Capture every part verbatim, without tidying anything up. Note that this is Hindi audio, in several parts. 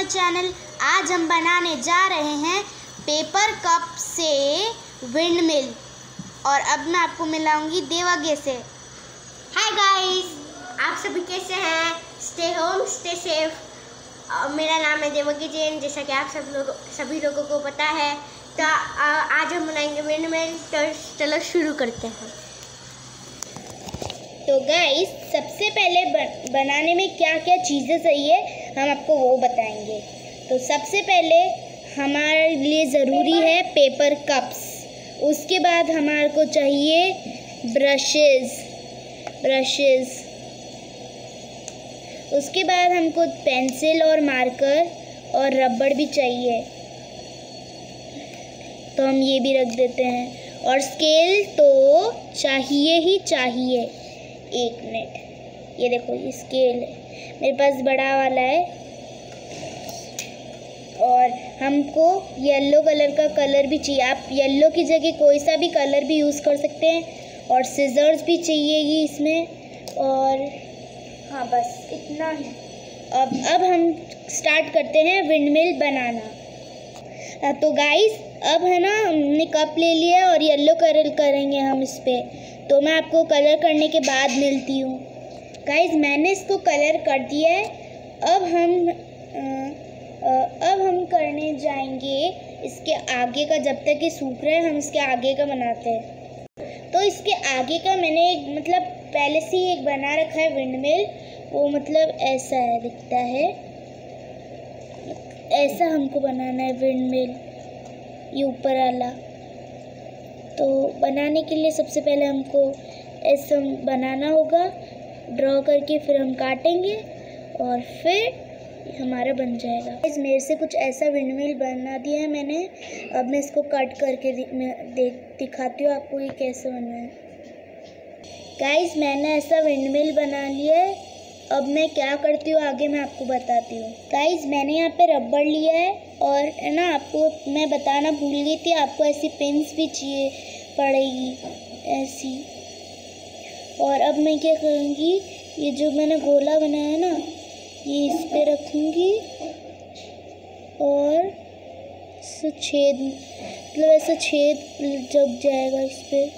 चैनल। आज हम बनाने जा रहे हैं पेपर कप से विंड मिल। और अब मैं आपको मिलाऊंगी देवागे से। हाय गाइस, आप सभी कैसे हैं? Stay home stay safe. मेरा नाम है देवागे जैन, जैसा कि आप सब लोग सभी लोगों को पता है। तो आज हम बनाएंगे विंड मिल। तो चलो शुरू करते हैं। तो गाइस, सबसे पहले बनाने में क्या क्या चीज़ें चाहिए हम आपको वो बताएंगे। तो सबसे पहले हमारे लिए ज़रूरी है पेपर कप्स। उसके बाद हमारे को चाहिए ब्रशेस ब्रशेस उसके बाद हमको पेंसिल और मार्कर और रबड़ भी चाहिए, तो हम ये भी रख देते हैं। और स्केल तो चाहिए ही चाहिए। एक मिनट, ये देखो ये स्केल है, मेरे पास बड़ा वाला है। और हमको येलो कलर का कलर भी चाहिए। आप येलो की जगह कोई सा भी कलर भी यूज़ कर सकते हैं। और सीजर्स भी चाहिएगी इसमें। और हाँ, बस इतना ही। अब अब हम स्टार्ट करते हैं विंड मिल बनाना। तो गाइस, अब है ना, हमने कप ले लिया और येलो कलर करेंगे हम इस पर। तो मैं आपको कलर करने के बाद मिलती हूँ। गाइस, मैंने इसको कलर कर दिया है। अब हम आ, आ, अब हम करने जाएंगे इसके आगे का। जब तक ये सूख रहा है हम इसके आगे का बनाते हैं। तो इसके आगे का मैंने एक मतलब पहले से ही एक बना रखा है विंड मिल। वो मतलब ऐसा है, दिखता है ऐसा हमको बनाना है विंड मिल, ये ऊपर वाला। तो बनाने के लिए सबसे पहले हमको ऐसा बनाना होगा, ड्रॉ करके फिर हम काटेंगे और फिर हमारा बन जाएगा। इस मेरे से कुछ ऐसा विंड मिल बना दिया है मैंने। अब मैं इसको कट करके देख दिखाती हूँ आपको ये कैसे बना है। गाइस, मैंने ऐसा विंड मिल बना लिया है। अब मैं क्या करती हूँ आगे मैं आपको बताती हूँ। गाइस, मैंने यहाँ पे रबड़ लिया है और है ना, आपको मैं बताना भूल गई थी, आपको ऐसी पिन्स भी चाहिए पड़ेगी ऐसी। और अब मैं क्या करूँगी, ये जो मैंने गोला बनाया है ना, ये इस पे रखूँगी और ऐसा छेद मतलब ऐसा छेद जग जाएगा इस पर।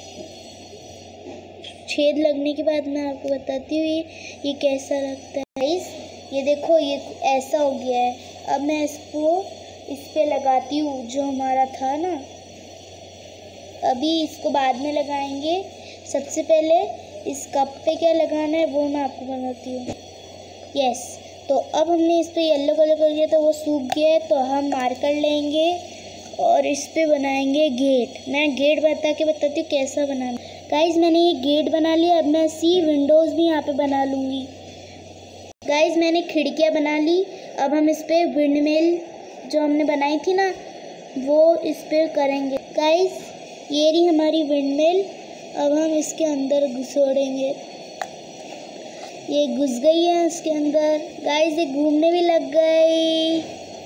छेद लगने के बाद मैं आपको बताती हूँ ये ये कैसा लगता है। गाइस, ये देखो ये ऐसा हो गया है। अब मैं इसको इस पे लगाती हूँ जो हमारा था ना। अभी इसको बाद में लगाएंगे। सबसे पहले इस कप पे क्या लगाना है वो मैं आपको बताती हूँ। यस, तो अब हमने इस पे येलो कलर कर दिया, तो वो सूख गया है। तो हम मार्कर लेंगे और इस पे बनाएंगे गेट। मैं गेट बता के बताती हूँ कैसा बनाना। गाइस, मैंने ये गेट बना लिया। अब मैं सी विंडोज़ भी यहाँ पे बना लूँगी। गाइस, मैंने खिड़कियाँ बना ली। अब हम इस पे विंड मिल जो हमने बनाई थी ना, वो इस पे करेंगे। गाइस, ये रही हमारी विंड मिल। अब हम इसके अंदर घुसोड़ेंगे। ये घुस गई है इसके अंदर। गाइस, ये घूमने भी लग गई।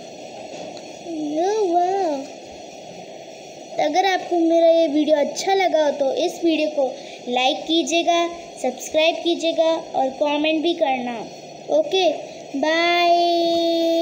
वाह! अगर आपको मेरा ये वीडियो अच्छा लगा हो तो इस वीडियो को लाइक कीजिएगा, सब्सक्राइब कीजिएगा और कमेंट भी करना। Okay, bye.